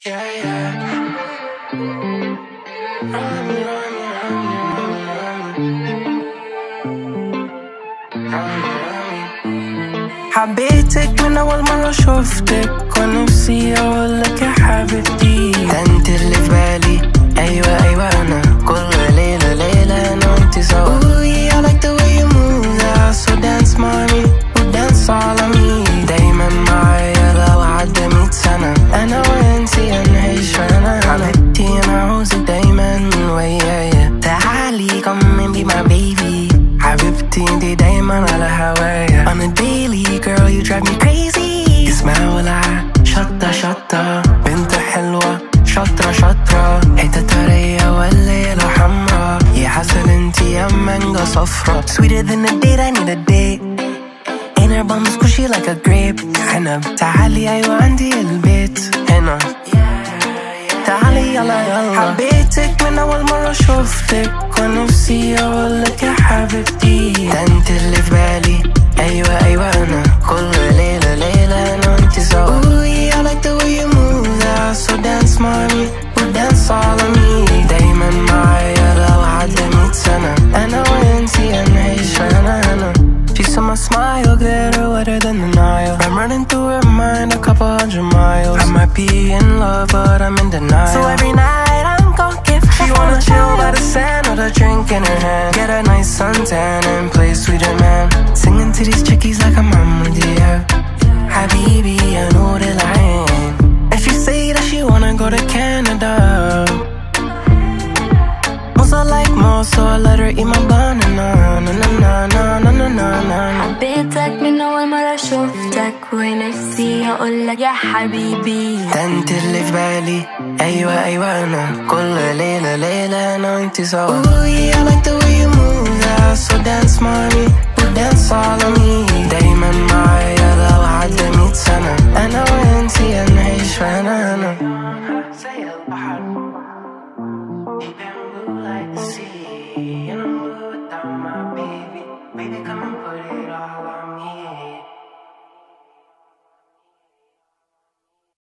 حبيتك من أول مرة شوفتك ونفسي أقولك يا حبيبتي ده انت اللي في بالي. أيوة أنا كل ليلة أنا وانت سوا. Ooh, I like the way you move that, so dance mommy ودانس على مي. دايما معايا لو عدى 100 سنة أنا وانتي هنعيش أنا حبيبتي. أنا عاوزك دايما ويايا. تعالي come and be my baby. حبيبتي انتي دايما على هوايا. On a daily girl you drive me crazy. اسمع ولا شطة بنت حلوة شطرة حتة طرية والليلة حمرا. يا عسل انتي يا مانجا صفرا. Sweeter than a date I need a date. And her bum squishy like a grape. عنب تعالي أيوة عندي البيت هنا. تعالي يلا حبيتك من أول مرة شوفتك ونفسي أقولك يا حبيبتي ده انت اللي في بالي. أيوة أنا كل ليلة أنا وانت سوا. Ooh, I like the way you move that, so dance mommy ودانس على مي. دايما معايا لو عدى 100 سنة أنا وانتي هنعيش أنا. She saw my smile, glitter wetter than the Nile. I'm running through her mind a couple 100 miles. I might be in love, but I'm in denial. So every night I'm gon' give her. She wanna chill by the sand with a drink in her hand. Get a nice suntan and play sweeter man. Singing to these chickies like I'm Mahmoud Diab. Habibi, I know the line. And she say that she wanna go to Canada. I like more, so I let her eat my banana. حبيتك من أول مرة شوفتك ونفسي أقولك يا حبيبي ده انت اللي في بالي. أيوة أنا كل ليلة أنا وانت سوا. Ooh, I like the